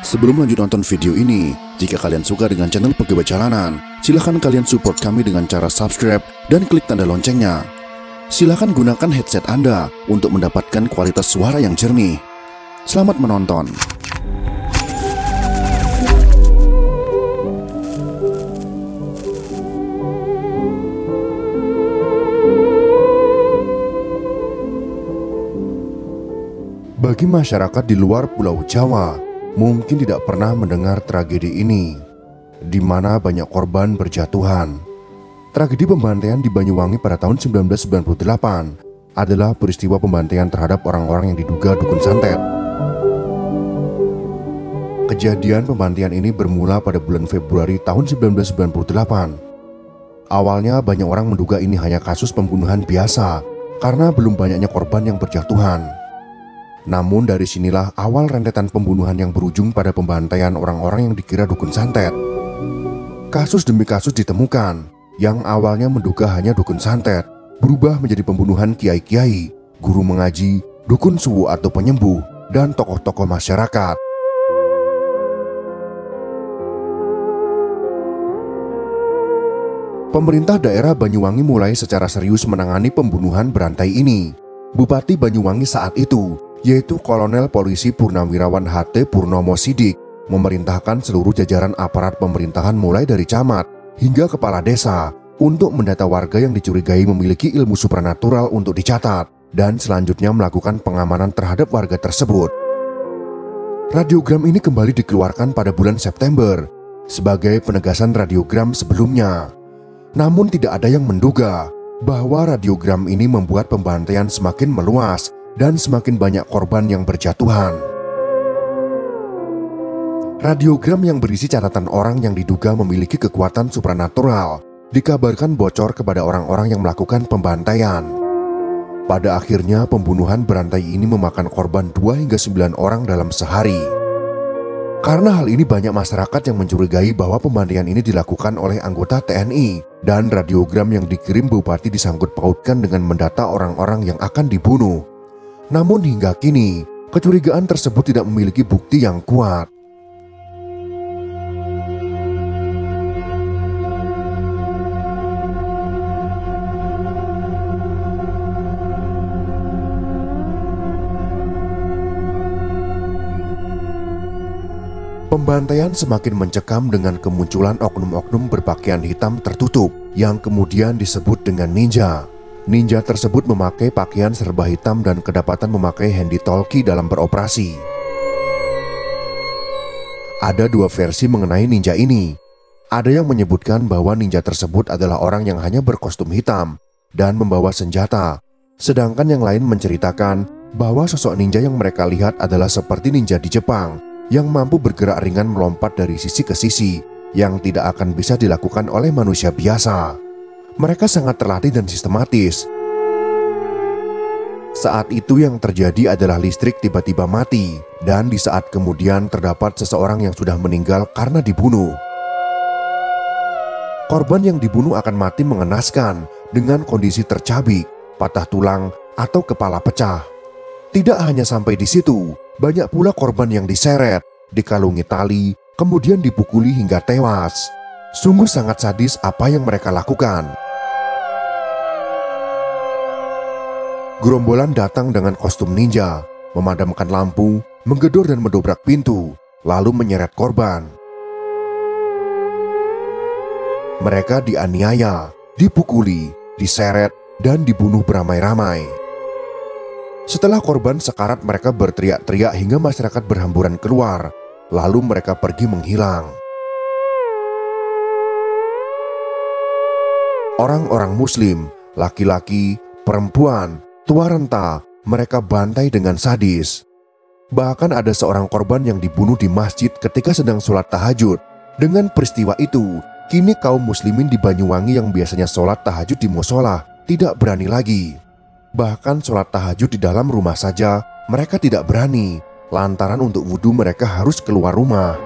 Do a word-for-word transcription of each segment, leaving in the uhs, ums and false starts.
Sebelum lanjut nonton video ini, jika kalian suka dengan channel Pegawai Jalanan, silahkan kalian support kami dengan cara subscribe dan klik tanda loncengnya. Silahkan gunakan headset Anda untuk mendapatkan kualitas suara yang jernih. Selamat menonton. Bagi masyarakat di luar Pulau Jawa, mungkin tidak pernah mendengar tragedi ini, di mana banyak korban berjatuhan. Tragedi pembantaian di Banyuwangi pada tahun seribu sembilan ratus sembilan puluh delapan adalah peristiwa pembantaian terhadap orang-orang yang diduga dukun santet. Kejadian pembantaian ini bermula pada bulan Februari tahun seribu sembilan ratus sembilan puluh delapan. Awalnya banyak orang menduga ini hanya kasus pembunuhan biasa karena belum banyaknya korban yang berjatuhan. Namun dari sinilah awal rentetan pembunuhan yang berujung pada pembantaian orang-orang yang dikira dukun santet. Kasus demi kasus ditemukan, yang awalnya menduga hanya dukun santet berubah menjadi pembunuhan kiai-kiai, guru mengaji, dukun suwu atau penyembuh, dan tokoh-tokoh masyarakat. Pemerintah daerah Banyuwangi mulai secara serius menangani pembunuhan berantai ini. Bupati Banyuwangi saat itu, yaitu Kolonel Polisi Purnawirawan H T Purnomo Sidik, memerintahkan seluruh jajaran aparat pemerintahan mulai dari camat hingga kepala desa untuk mendata warga yang dicurigai memiliki ilmu supranatural untuk dicatat dan selanjutnya melakukan pengamanan terhadap warga tersebut. Radiogram ini kembali dikeluarkan pada bulan September sebagai penegasan radiogram sebelumnya. Namun tidak ada yang menduga bahwa radiogram ini membuat pembantaian semakin meluas dan semakin banyak korban yang berjatuhan. Radiogram yang berisi catatan orang yang diduga memiliki kekuatan supranatural dikabarkan bocor kepada orang-orang yang melakukan pembantaian. Pada akhirnya pembunuhan berantai ini memakan korban dua hingga sembilan orang dalam sehari. Karena hal ini banyak masyarakat yang mencurigai bahwa pembantaian ini dilakukan oleh anggota T N I dan radiogram yang dikirim bupati disangkut pautkan dengan mendata orang-orang yang akan dibunuh. Namun hingga kini, kecurigaan tersebut tidak memiliki bukti yang kuat. Pembantaian semakin mencekam dengan kemunculan oknum-oknum berpakaian hitam tertutup yang kemudian disebut dengan ninja. Ninja tersebut memakai pakaian serba hitam dan kedapatan memakai handy talkie dalam beroperasi. Ada dua versi mengenai ninja ini. Ada yang menyebutkan bahwa ninja tersebut adalah orang yang hanya berkostum hitam dan membawa senjata. Sedangkan yang lain menceritakan bahwa sosok ninja yang mereka lihat adalah seperti ninja di Jepang yang mampu bergerak ringan melompat dari sisi ke sisi yang tidak akan bisa dilakukan oleh manusia biasa. Mereka sangat terlatih dan sistematis. Saat itu yang terjadi adalah listrik tiba-tiba mati, dan di saat kemudian terdapat seseorang yang sudah meninggal karena dibunuh. Korban yang dibunuh akan mati mengenaskan dengan kondisi tercabik, patah tulang, atau kepala pecah. Tidak hanya sampai di situ, banyak pula korban yang diseret, dikalungi tali, kemudian dipukuli hingga tewas. Sungguh sangat sadis apa yang mereka lakukan. Gerombolan datang dengan kostum ninja, memadamkan lampu, menggedor dan mendobrak pintu, lalu menyeret korban. Mereka dianiaya, dipukuli, diseret, dan dibunuh beramai-ramai. Setelah korban sekarat, mereka berteriak-teriak hingga masyarakat berhamburan keluar, lalu mereka pergi menghilang. Orang-orang Muslim, laki-laki, perempuan, tua renta, mereka bantai dengan sadis. Bahkan ada seorang korban yang dibunuh di masjid ketika sedang sholat tahajud. Dengan peristiwa itu, kini kaum muslimin di Banyuwangi yang biasanya sholat tahajud di musola tidak berani lagi. Bahkan sholat tahajud di dalam rumah saja mereka tidak berani, lantaran untuk wudhu mereka harus keluar rumah.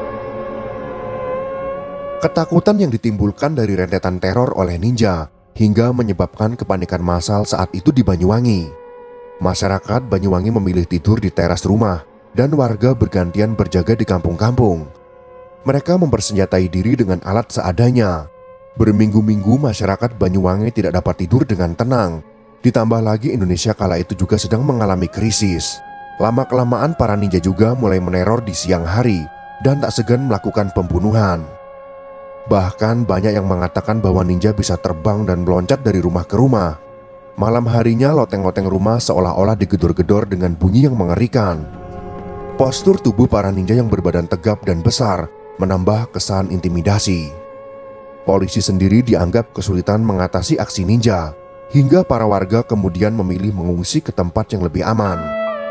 Ketakutan yang ditimbulkan dari rentetan teror oleh ninja hingga menyebabkan kepanikan massal saat itu di Banyuwangi. Masyarakat Banyuwangi memilih tidur di teras rumah dan warga bergantian berjaga di kampung-kampung. Mereka mempersenjatai diri dengan alat seadanya. Berminggu-minggu masyarakat Banyuwangi tidak dapat tidur dengan tenang. Ditambah lagi Indonesia kala itu juga sedang mengalami krisis. Lama-kelamaan para ninja juga mulai meneror di siang hari dan tak segan melakukan pembunuhan. Bahkan banyak yang mengatakan bahwa ninja bisa terbang dan meloncat dari rumah ke rumah. Malam harinya loteng-loteng rumah seolah-olah digedor-gedor dengan bunyi yang mengerikan. Postur tubuh para ninja yang berbadan tegap dan besar menambah kesan intimidasi. Polisi sendiri dianggap kesulitan mengatasi aksi ninja, hingga para warga kemudian memilih mengungsi ke tempat yang lebih aman.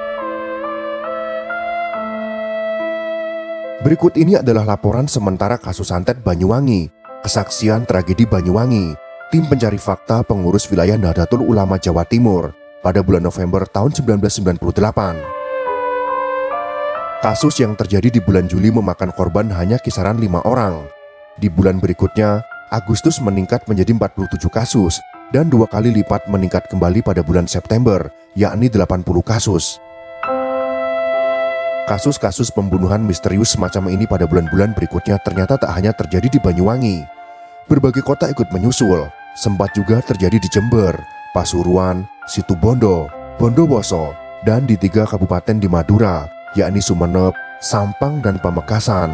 Berikut ini adalah laporan sementara kasus santet Banyuwangi, kesaksian tragedi Banyuwangi, tim pencari fakta pengurus wilayah Nahdlatul Ulama Jawa Timur pada bulan November tahun seribu sembilan ratus sembilan puluh delapan. Kasus yang terjadi di bulan Juli memakan korban hanya kisaran lima orang. Di bulan berikutnya, Agustus meningkat menjadi empat puluh tujuh kasus dan dua kali lipat meningkat kembali pada bulan September, yakni delapan puluh kasus. Kasus-kasus pembunuhan misterius semacam ini pada bulan-bulan berikutnya ternyata tak hanya terjadi di Banyuwangi. Berbagai kota ikut menyusul, sempat juga terjadi di Jember, Pasuruan, Situbondo, Bondowoso, dan di tiga kabupaten di Madura, yakni Sumeneb, Sampang, dan Pamekasan.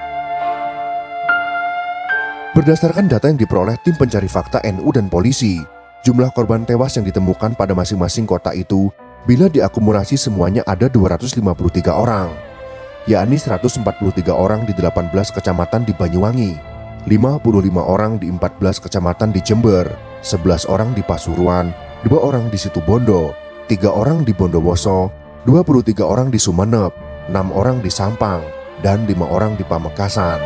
Berdasarkan data yang diperoleh tim pencari fakta N U dan polisi, jumlah korban tewas yang ditemukan pada masing-masing kota itu bila diakumulasi semuanya ada dua ratus lima puluh tiga orang, yakni seratus empat puluh tiga orang di delapan belas kecamatan di Banyuwangi, lima puluh lima orang di empat belas kecamatan di Jember, sebelas orang di Pasuruan, dua orang di Situbondo, tiga orang di Bondowoso, dua puluh tiga orang di Sumeneb, enam orang di Sampang, dan lima orang di Pamekasan.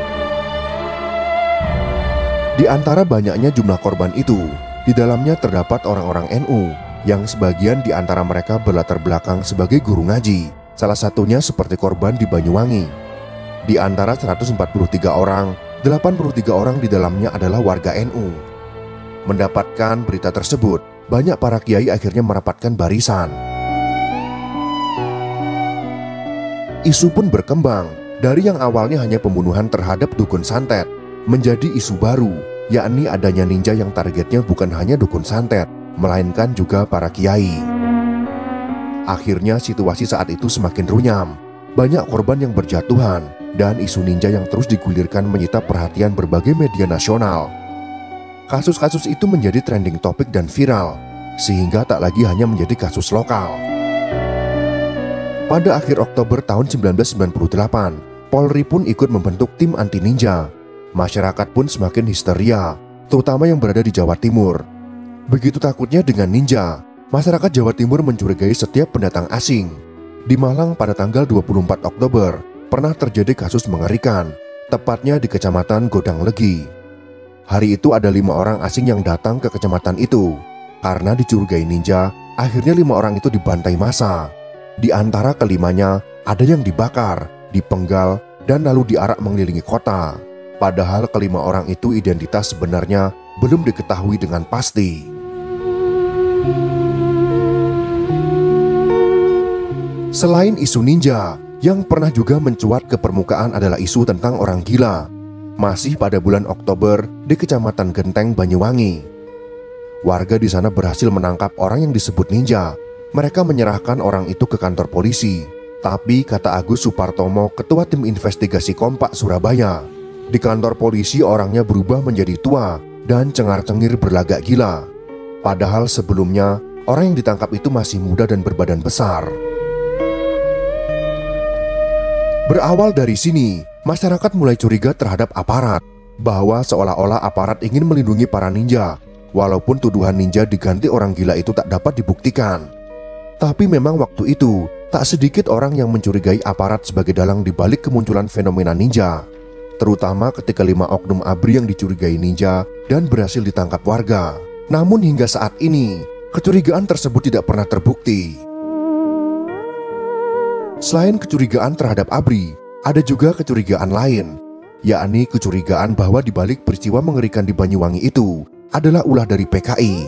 Di antara banyaknya jumlah korban itu, di dalamnya terdapat orang-orang N U, yang sebagian di antara mereka berlatar belakang sebagai guru ngaji, salah satunya seperti korban di Banyuwangi. Di antara seratus empat puluh tiga orang, delapan puluh tiga orang di dalamnya adalah warga N U. Mendapatkan berita tersebut, banyak para kiai akhirnya merapatkan barisan. Isu pun berkembang, dari yang awalnya hanya pembunuhan terhadap dukun santet, menjadi isu baru, yakni adanya ninja yang targetnya bukan hanya dukun santet, melainkan juga para kiai. Akhirnya situasi saat itu semakin runyam. Banyak korban yang berjatuhan dan isu ninja yang terus digulirkan menyita perhatian berbagai media nasional. Kasus-kasus itu menjadi trending topik dan viral, sehingga tak lagi hanya menjadi kasus lokal. Pada akhir Oktober tahun seribu sembilan ratus sembilan puluh delapan, Polri pun ikut membentuk tim anti ninja. Masyarakat pun semakin histeria, terutama yang berada di Jawa Timur. Begitu takutnya dengan ninja, masyarakat Jawa Timur mencurigai setiap pendatang asing. Di Malang pada tanggal dua puluh empat Oktober, pernah terjadi kasus mengerikan, tepatnya di Kecamatan Godang Legi. Hari itu ada lima orang asing yang datang ke kecamatan itu. Karena dicurigai ninja, akhirnya lima orang itu dibantai massa. Di antara kelimanya, ada yang dibakar, dipenggal, dan lalu diarak mengelilingi kota. Padahal kelima orang itu identitas sebenarnya belum diketahui dengan pasti. Selain isu ninja, yang pernah juga mencuat ke permukaan adalah isu tentang orang gila. Masih pada bulan Oktober di Kecamatan Genteng, Banyuwangi. Warga di sana berhasil menangkap orang yang disebut ninja. Mereka menyerahkan orang itu ke kantor polisi. Tapi kata Agus Supartomo, ketua tim investigasi Kompak Surabaya, di kantor polisi orangnya berubah menjadi tua dan cengar-cengir berlagak gila. Padahal sebelumnya orang yang ditangkap itu masih muda dan berbadan besar. Berawal dari sini, masyarakat mulai curiga terhadap aparat, bahwa seolah-olah aparat ingin melindungi para ninja, walaupun tuduhan ninja diganti orang gila itu tak dapat dibuktikan. Tapi memang waktu itu, tak sedikit orang yang mencurigai aparat sebagai dalang dibalik kemunculan fenomena ninja, terutama ketika lima oknum ABRI yang dicurigai ninja dan berhasil ditangkap warga. Namun hingga saat ini, kecurigaan tersebut tidak pernah terbukti. Selain kecurigaan terhadap ABRI, ada juga kecurigaan lain, yakni kecurigaan bahwa dibalik peristiwa mengerikan di Banyuwangi itu adalah ulah dari P K I.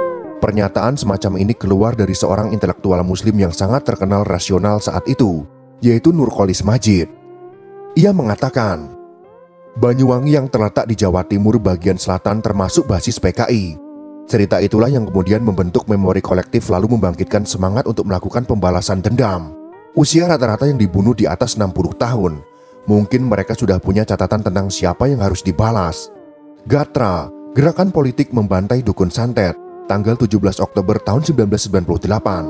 Pernyataan semacam ini keluar dari seorang intelektual muslim yang sangat terkenal rasional saat itu, yaitu Nurkolis Majid. Ia mengatakan, Banyuwangi yang terletak di Jawa Timur bagian selatan termasuk basis P K I. Cerita itulah yang kemudian membentuk memori kolektif lalu membangkitkan semangat untuk melakukan pembalasan dendam. Usia rata-rata yang dibunuh di atas enam puluh tahun. Mungkin mereka sudah punya catatan tentang siapa yang harus dibalas. Gatra, gerakan politik membantai dukun santet, tanggal tujuh belas Oktober tahun seribu sembilan ratus sembilan puluh delapan.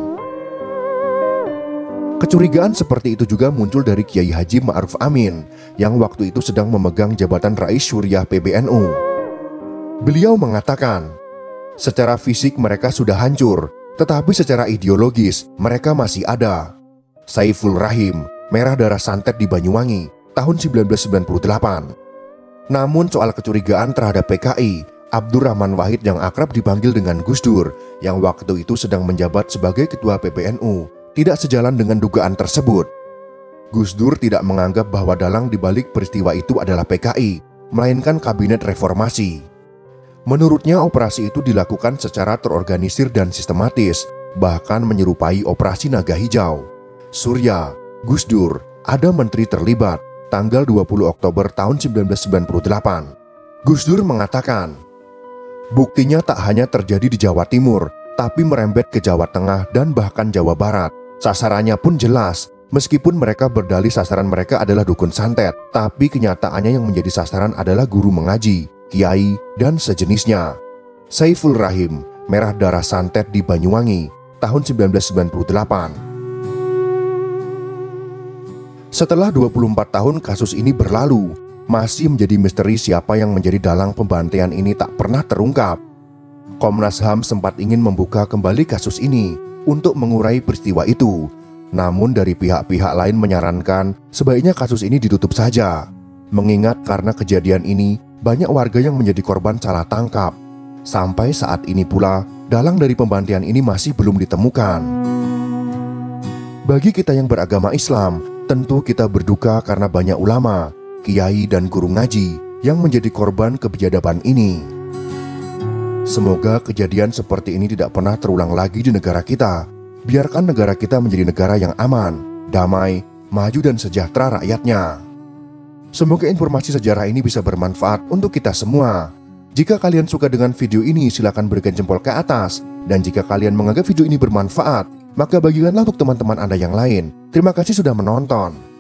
Kecurigaan seperti itu juga muncul dari Kiai Haji Ma'ruf Amin yang waktu itu sedang memegang jabatan Rais Syuriah P B N U. Beliau mengatakan, secara fisik mereka sudah hancur, tetapi secara ideologis mereka masih ada. Saiful Rahim, merah darah santet di Banyuwangi, tahun seribu sembilan ratus sembilan puluh delapan. Namun soal kecurigaan terhadap P K I, Abdurrahman Wahid yang akrab dipanggil dengan Gus Dur, yang waktu itu sedang menjabat sebagai ketua P B N U, tidak sejalan dengan dugaan tersebut. Gus Dur tidak menganggap bahwa dalang dibalik peristiwa itu adalah P K I, melainkan Kabinet Reformasi. Menurutnya operasi itu dilakukan secara terorganisir dan sistematis, bahkan menyerupai operasi Naga Hijau. Surya, Gus Dur, ada menteri terlibat, tanggal dua puluh Oktober tahun seribu sembilan ratus sembilan puluh delapan. Gus Dur mengatakan, buktinya tak hanya terjadi di Jawa Timur, tapi merembet ke Jawa Tengah dan bahkan Jawa Barat. Sasarannya pun jelas, meskipun mereka berdalih sasaran mereka adalah dukun santet, tapi kenyataannya yang menjadi sasaran adalah guru mengaji, kiai, dan sejenisnya. Saiful Rahim, merah darah santet di Banyuwangi, tahun seribu sembilan ratus sembilan puluh delapan. Setelah dua puluh empat tahun kasus ini berlalu, masih menjadi misteri siapa yang menjadi dalang pembantaian ini tak pernah terungkap. Komnas H A M sempat ingin membuka kembali kasus ini untuk mengurai peristiwa itu. Namun dari pihak-pihak lain menyarankan sebaiknya kasus ini ditutup saja. Mengingat karena kejadian ini, banyak warga yang menjadi korban salah tangkap. Sampai saat ini pula, dalang dari pembantaian ini masih belum ditemukan. Bagi kita yang beragama Islam, tentu kita berduka karena banyak ulama, kiai dan guru ngaji yang menjadi korban kebiadaban ini. Semoga kejadian seperti ini tidak pernah terulang lagi di negara kita. Biarkan negara kita menjadi negara yang aman, damai, maju dan sejahtera rakyatnya. Semoga informasi sejarah ini bisa bermanfaat untuk kita semua. Jika kalian suka dengan video ini, silakan berikan jempol ke atas. Dan jika kalian menganggap video ini bermanfaat, maka bagikanlah untuk teman-teman Anda yang lain. Terima kasih sudah menonton.